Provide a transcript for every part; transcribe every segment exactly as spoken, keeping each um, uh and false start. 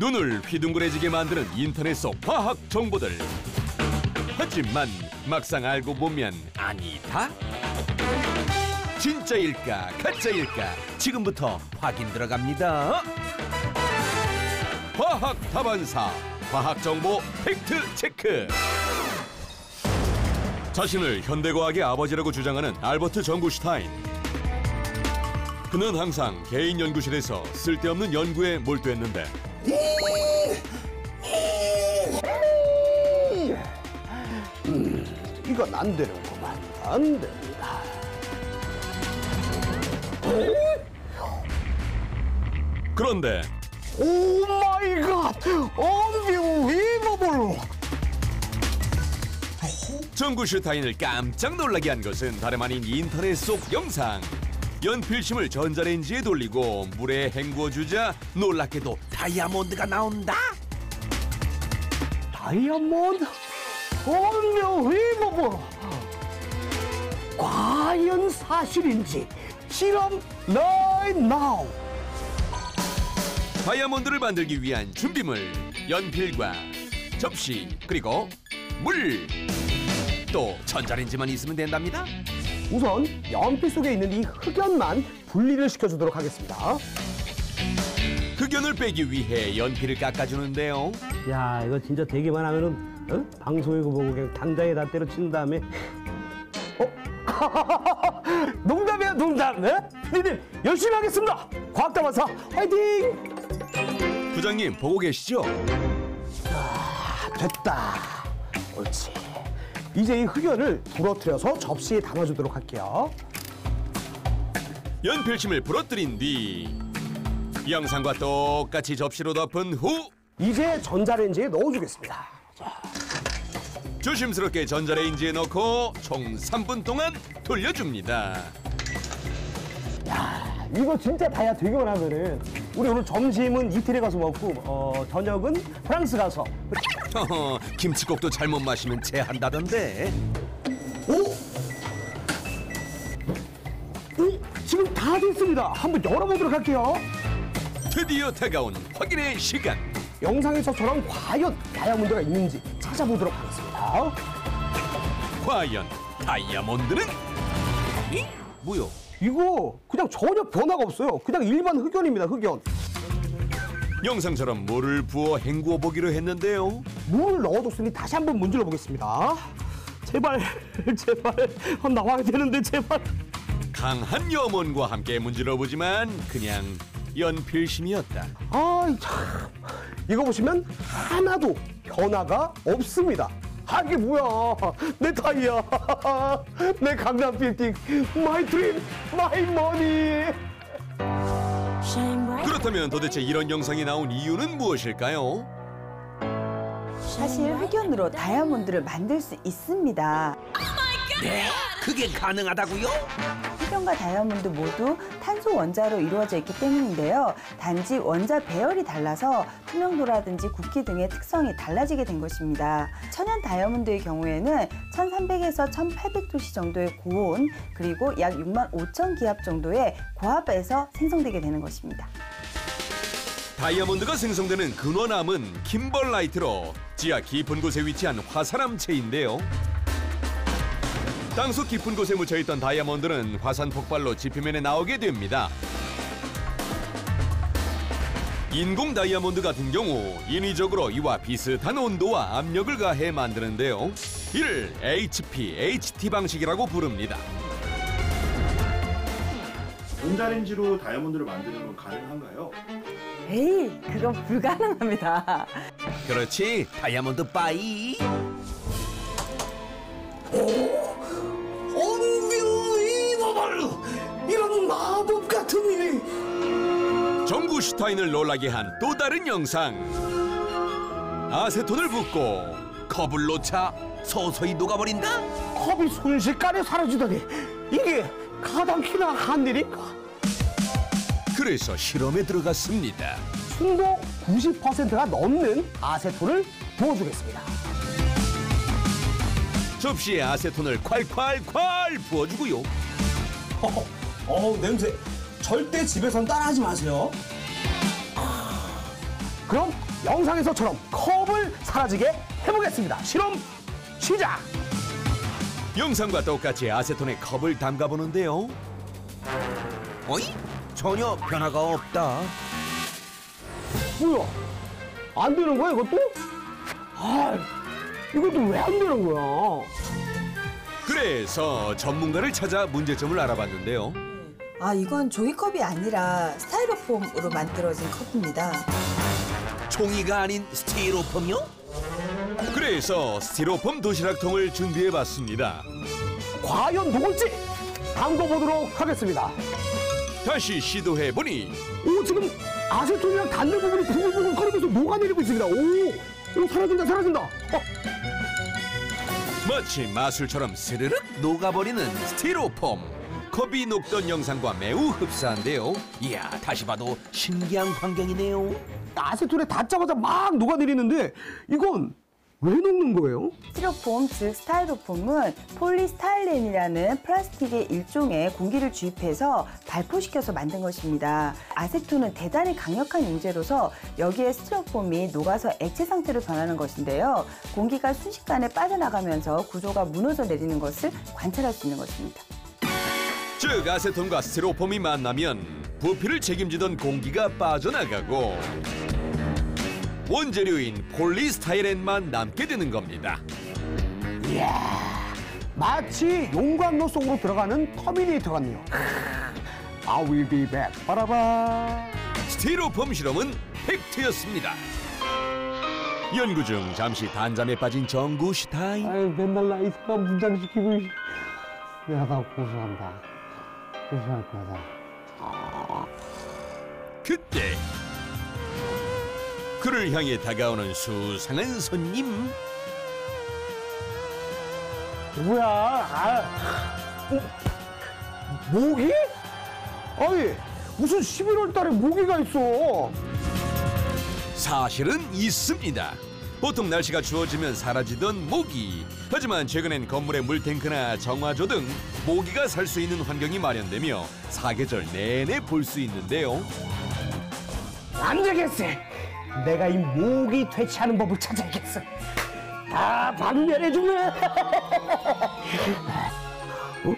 눈을 휘둥그레지게 만드는 인터넷 속 과학 정보들. 하지만 막상 알고 보면 아니다. 진짜일까 가짜일까 지금부터 확인 들어갑니다. 과학 다반사 과학 정보 팩트 체크. 자신을 현대과학의 아버지라고 주장하는 알버트 정구슈타인. 그는 항상 개인 연구실에서 쓸데없는 연구에 몰두했는데 음, 이건 안 되는구만. 안 됩니다. 그런데 오 마이 갓! 언빌리버블! 정구슈타인을 깜짝 놀라게 한 것은 다름 아닌 인터넷 속 영상. 연필심을 전자레인지에 돌리고 물에 헹구어주자 놀랍게도 다이아몬드가 나온다. 다이아몬드? 언빌리버블! 과연 사실인지 실험 right now! 다이아몬드를 만들기 위한 준비물, 연필과 접시, 그리고 물. 또 전자레인지만 있으면 된답니다. 우선 연필 속에 있는 이 흑연만 분리를 시켜주도록 하겠습니다. 흑연을 빼기 위해 연필을 깎아주는데요. 야, 이거 진짜 되기만 하면은 어? 방송이고 보고 그냥 당장에 다 때려친 다음에 어? 농담이야 농담. 네? 피디님 열심히 하겠습니다. 과학다반사 화이팅! 부장님 보고 계시죠? 아, 됐다. 옳지. 이제 이 흑연을 부러뜨려서 접시에 담아주도록 할게요. 연필심을 부러뜨린 뒤 영상과 똑같이 접시로 덮은 후 이제 전자레인지에 넣어주겠습니다. 자. 조심스럽게 전자레인지에 넣고 총 삼 분 동안 돌려줍니다. 야, 이거 진짜 다야 되기만 하면은 우리 오늘 점심은 이태리 가서 먹고 어, 저녁은 프랑스 가서. 허허, 김치국도 잘못 마시면 체한다던데. 오? 오? 지금 다 됐습니다. 한번 열어보도록 할게요. 드디어 다가온 확인의 시간. 영상에서처럼 과연 다이아몬드가 있는지 찾아보도록 하겠습니다. 과연 다이아몬드는? 이? 뭐요? 이거 그냥 전혀 변화가 없어요. 그냥 일반 흑연입니다, 흑연. 영상처럼 물을 부어 헹구어 보기로 했는데요. 물을 넣어줬으니 다시 한번 문질러 보겠습니다. 제발, 제발. 어, 나와야 되는데, 제발. 강한 염원과 함께 문질러 보지만 그냥 연필심이었다. 아, 참. 이거 보시면 하나도 변화가 없습니다. 아, 이게 뭐야. 내 다이아. 내 강남 빌딩. 마이 드림, 마이 머니. 그렇다면 도대체 이런 영상이 나온 이유는 무엇일까요? 사실 흑연으로 다이아몬드를 만들 수 있습니다. 네? 그게 가능하다고요? 흑연과 다이아몬드 모두 탄소 원자로 이루어져 있기 때문인데요. 단지 원자 배열이 달라서 투명도라든지 굵기 등의 특성이 달라지게 된 것입니다. 천연 다이아몬드의 경우에는 천삼백에서 천팔백 도씨 정도의 고온, 그리고 약 육만 오천 기압 정도의 고압에서 생성되게 되는 것입니다. 다이아몬드가 생성되는 근원암은 kimberlite로 지하 깊은 곳에 위치한 화산암체인데요. 땅속 깊은 곳에 묻혀있던 다이아몬드는 화산 폭발로 지표면에 나오게 됩니다. 인공 다이아몬드 같은 경우 인위적으로 이와 비슷한 온도와 압력을 가해 만드는데요. 이를 에이치피, 에이치티 방식이라고 부릅니다. 전자레인지로 다이아몬드를 만드는 건 가능한가요? 에이, 그건 불가능합니다. 그렇지, 다이아몬드 빠이. 언빌리버블! 이런 마법 같은 일이. 정구슈타인을 놀라게 한 또 다른 영상. 아세톤을 붓고 컵을 놓자 서서히 녹아버린다? 컵이 순식간에 사라지다니. 이게 가당키나 한 일인가? 그래서 실험에 들어갔습니다. 순도 구십 퍼센트가 넘는 아세톤을 부어주겠습니다. 접시에 아세톤을 콸콸콸 부어주고요. 어, 어 냄새. 절대 집에선 따라하지 마세요. 그럼 영상에서처럼 컵을 사라지게 해보겠습니다. 실험 시작! 영상과 똑같이 아세톤에 컵을 담가보는데요. 어이? 전혀 변화가 없다. 뭐야? 안 되는 거야, 이것도? 아, 이것도 왜 안 되는 거야? 그래서 전문가를 찾아 문제점을 알아봤는데요. 아, 이건 종이컵이 아니라 스타이로폼으로 만들어진 컵입니다. 종이가 아닌 스티로폼이요? 그래서 스티로폼 도시락통을 준비해봤습니다. 과연 녹을지 담궈보도록 하겠습니다. 다시 시도해보니 오, 지금 아세톤이랑 닿는 부분이 부글부글 끓으면서 녹아내리고 있습니다. 오, 오 사라진다, 사라진다. 어, 마치 마술처럼 스르륵 녹아버리는 스티로폼. 컵이 녹던 영상과 매우 흡사한데요. 이야, 다시 봐도 신기한 광경이네요. 아세톤에 닿자마자 막 녹아내리는데 이건 왜 녹는 거예요? 스티로폼, 즉 스타이로폼은 폴리스타일렌이라는 플라스틱의 일종의 공기를 주입해서 발포시켜서 만든 것입니다. 아세톤은 대단히 강력한 용재로서 여기에 스티로폼이 녹아서 액체 상태로 변하는 것인데요. 공기가 순식간에 빠져나가면서 구조가 무너져 내리는 것을 관찰할 수 있는 것입니다. 즉 아세톤과 스티로폼이 만나면 부피를 책임지던 공기가 빠져나가고 원재료인 폴리스타이렌만 남게 되는 겁니다. 이야, 마치 용광로 속으로 들어가는 터미네이터 같네요. I will be back. 빠라바. 스티로폼 실험은 팩트였습니다. 연구 중 잠시 단잠에 빠진 정구슈타인. 아유, 맨날 나 이상한 문장 시키고. 야, 나 고소한다. 고소할 거다. 그때 그를 향해 다가오는 수상한 손님. 뭐야? 아, 어, 모기? 아니, 무슨 십일월 달에 모기가 있어? 사실은 있습니다. 보통 날씨가 추워지면 사라지던 모기. 하지만 최근엔 건물의 물탱크나 정화조 등 모기가 살 수 있는 환경이 마련되며 사계절 내내 볼 수 있는데요. 안 되겠어. 내가 이 모기 퇴치하는 법을 찾아야겠어. 다 박멸해주네. 어?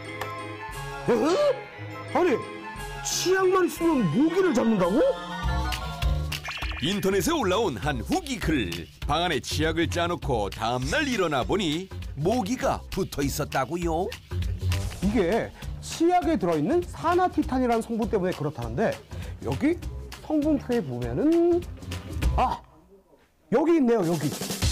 어? 아니, 치약만 있으면 모기를 잡는다고? 인터넷에 올라온 한 후기 글. 방 안에 치약을 짜놓고 다음날 일어나 보니 모기가 붙어 있었다고요. 이게 치약에 들어있는 산화티탄이라는 성분 때문에 그렇다는데 여기 성분표에 보면은 아, 여기 있네요, 여기.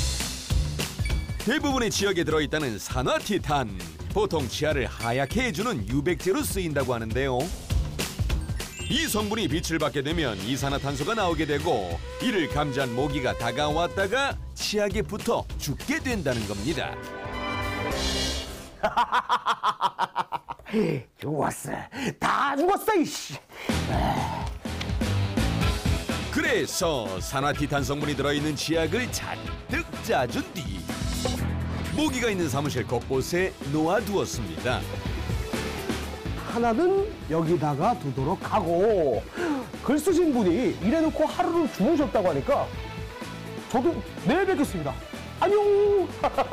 대부분의 치약에 들어있다는 산화티탄. 보통 치아를 하얗게 해주는 유백제로 쓰인다고 하는데요. 이 성분이 빛을 받게 되면 이산화탄소가 나오게 되고 이를 감지한 모기가 다가왔다가 치약에 붙어 죽게 된다는 겁니다. 죽었어. 다 죽었어, 이씨. 그래서 산화티탄 성분이 들어있는 치약을 잔뜩 짜준 뒤 모기가 있는 사무실 곳곳에 놓아두었습니다. 하나는 여기다가 두도록 하고, 글 쓰신 분이 이래놓고 하루를 주무셨다고 하니까 저도 내일 뵙겠습니다. 안녕.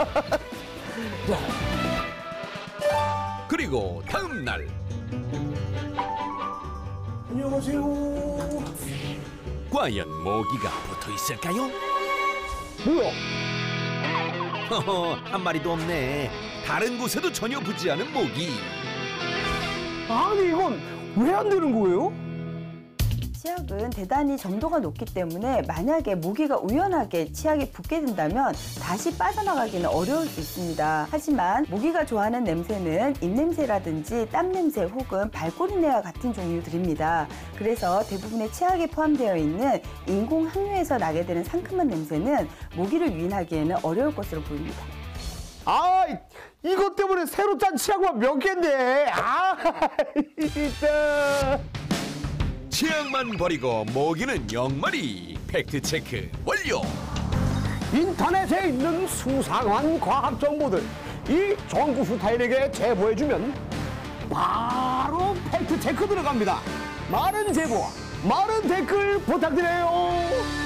그리고 다음 날 안녕하세요. 과연 모기가 붙어 있을까요? 뭐야? 허허, 한 마리도 없네. 다른 곳에도 전혀 붙지 않은 모기. 아니, 이건 왜 안 되는 거예요? 치약은 대단히 점도가 높기 때문에 만약에 모기가 우연하게 치약에 붙게 된다면 다시 빠져나가기는 어려울 수 있습니다. 하지만 모기가 좋아하는 냄새는 입냄새라든지 땀냄새 혹은 발꼬리내와 같은 종류들입니다. 그래서 대부분의 치약에 포함되어 있는 인공 항류에서 나게 되는 상큼한 냄새는 모기를 유인하기에는 어려울 것으로 보입니다. 아, 이것 때문에 새로 짠 치약만 몇 개인데. 아, 진짜. 치약만 버리고 모기는 영마리. 팩트체크 완료. 인터넷에 있는 수상한 과학 정보들 이 정구슈타인에게 제보해주면 바로 팩트 체크 들어갑니다. 많은 제보와 많은 댓글 부탁드려요.